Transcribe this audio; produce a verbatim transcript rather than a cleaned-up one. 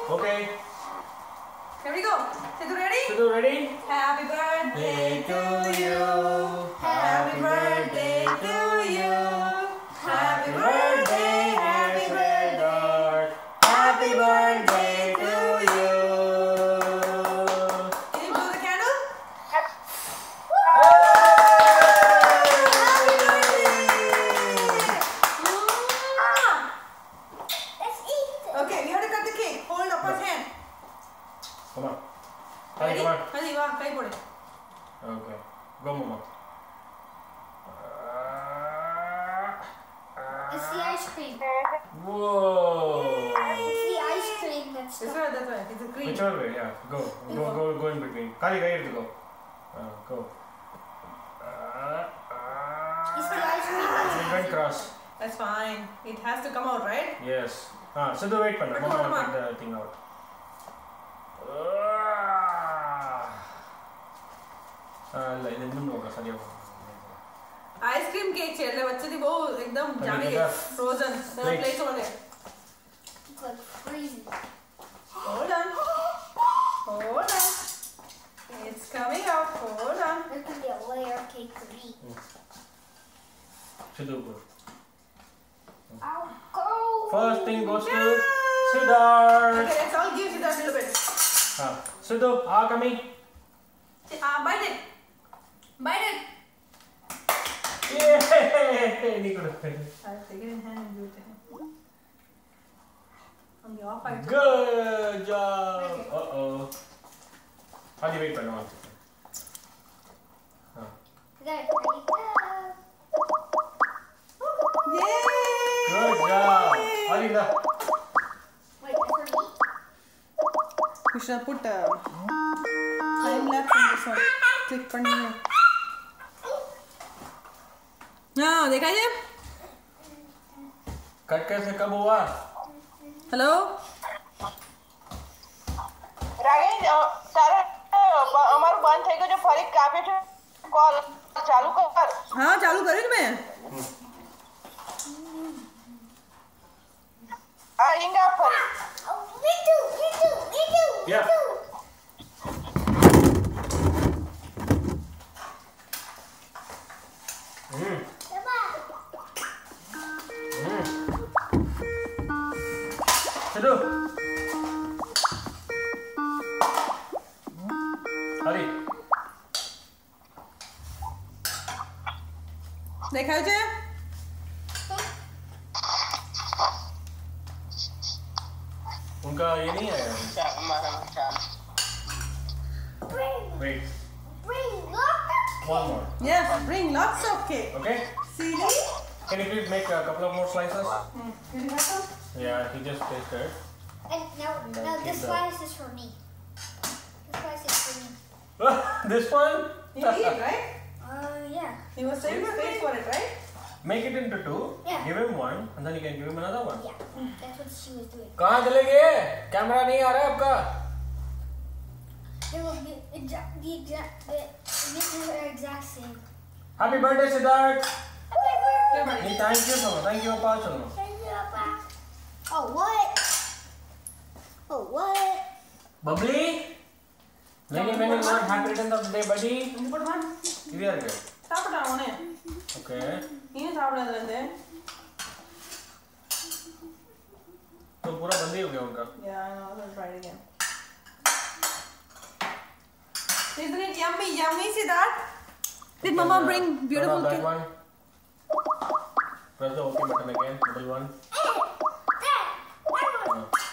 Okay. Here we go. Sidhu ready? Sidhu ready? Happy birthday to you. Happy birthday to you. Happy birthday, happy birthday. Happy birthday to you. Can you blow the candle? Happy Let's eat. Okay, we have to cut the cake. Hold up his hand. Come on. Ready? Come on. Hadi, va, kai pode. Okay. Go, Mama. It's the ice cream. Whoa. It's the ice cream that's This stuck. way, that way. It's a green. Whichever way, yeah. Go. Go, go, go in between. Kali, kai to go. Uh, go. It's the ice cream It that's went cross. That's fine. It has to come out, right? Yes. Ah, Sidhu, wait for Come Mama on, will come take the thing out. Ah, like the new hoga sariya. Ice cream cake चेले बच्चे थी वो एकदम जामे अरे गए frozen Wait. Plate हो गए It's like freezing. hold on hold on it's coming out hold on There could be a layer of cake for me. Sidhu, go. I'll go. First thing goes to Siddharth. okay let's all give it a little bit Ah, Sidhu, ah, coming. ah bite it bite it Yay! Ni kudu. I'll take it in hand and give it to him on the off side Good job. Uh oh. Hadi wait for one second. Ah. There, ready? Go. yay Good job. Hadi da. Wait, for me? we should have put uh, time lapse on this one click பண்ணி हाँ देखा ये cut कैसे कब हुआ? Hello Ragesh तारा અમારું બંધ થઈ ગયું છે ફરી કાપે છે કોલ ચાલુ કર हाँ चालू करी मैं આ ઈંગા ફરી Oh, me too, me too, me too, me Yeah. too. Hmm. Come on. Hmm. Sidhu. Hadi. देखा है उनका ये नहीं आया. Bring, Wait. bring, look. One more. yes bring lots of cake Okay. see Can you please make a couple of more slices? hmm. Can you have some? Yeah, he just tasted. And now, And then now keep this the- slice is for me. This slice is for me. This one. You eat right Uh, yeah. he was saving space for it right Make it into two. Yeah. Give him one, and then you can give him another one. Yeah, that's what she was doing. कहाँ चले गए? Camera नहीं आ रहा है आपका? They will be exact, the exact, the images are exact same. Happy birthday, Siddharth. Okay, Come on. नहीं, thank you so much. Thank you, Papa. चलो. Thank you, Papa. Oh, what? Oh, what? Bubbly. Many many more happy returns of the day, buddy. you put one Here we go. சாப்பிட்டா அவனே Okay. நீ சாப்பிடாத வந்து तो पूरा बंद ही हो गया उनका. yeah I know I'll try it again isn't it yummy yummy Siddharth did mama And, uh, bring turn beautiful off that cake one. Press the OK button again. Middle one. There, that one. Uh,